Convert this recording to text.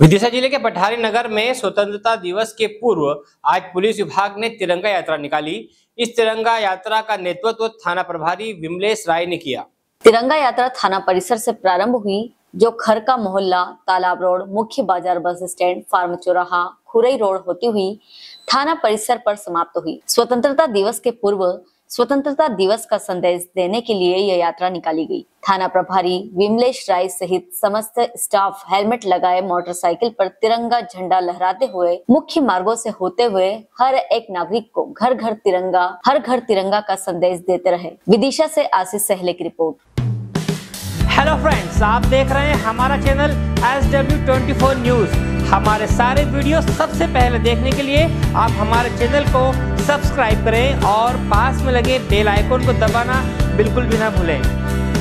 विदिशा जिले के पठारी नगर में स्वतंत्रता दिवस के पूर्व आज पुलिस विभाग ने तिरंगा यात्रा निकाली। इस तिरंगा यात्रा का नेतृत्व थाना प्रभारी विमलेश राय ने किया। तिरंगा यात्रा थाना परिसर से प्रारंभ हुई, जो खरका मोहल्ला, तालाब रोड, मुख्य बाजार, बस स्टैंड, फार्म चौराहा, खुरई रोड होती हुई थाना परिसर पर समाप्त हुई। स्वतंत्रता दिवस के पूर्व स्वतंत्रता दिवस का संदेश देने के लिए यह यात्रा निकाली गई। थाना प्रभारी विमलेश राय सहित समस्त स्टाफ हेलमेट लगाए मोटरसाइकिल पर तिरंगा झंडा लहराते हुए मुख्य मार्गों से होते हुए हर एक नागरिक को घर घर तिरंगा का संदेश देते रहे। विदिशा से आशीष सहले की रिपोर्ट। हेलो फ्रेंड्स, आप देख रहे हैं हमारा चैनल SW24 न्यूज। हमारे सारे वीडियो सबसे पहले देखने के लिए आप हमारे चैनल को सब्सक्राइब करें और पास में लगे बेल आइकन को दबाना बिल्कुल भी ना भूलें।